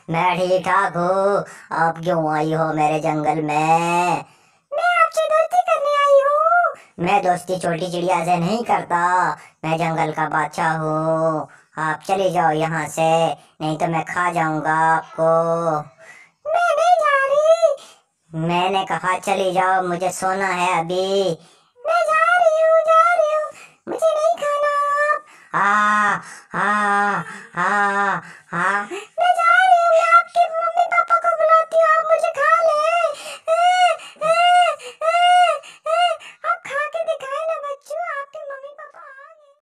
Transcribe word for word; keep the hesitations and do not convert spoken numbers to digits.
मैं ठीक ठाक हूँ। आप क्यों आई हो मेरे जंगल में? मैं आपसे दोस्ती करने आई हूँ। मैं दोस्ती छोटी चिड़िया से नहीं करता। मैं जंगल का बादशाह हूँ। आप चले जाओ यहाँ से, नहीं तो मैं खा जाऊंगा आपको। मैं नहीं जा रही। मैंने कहा चली जाओ, मुझे सोना है अभी। मैं जा रही हूँ, जा रही हूँ। मुझे नहीं खाना आप। आ आ आ आ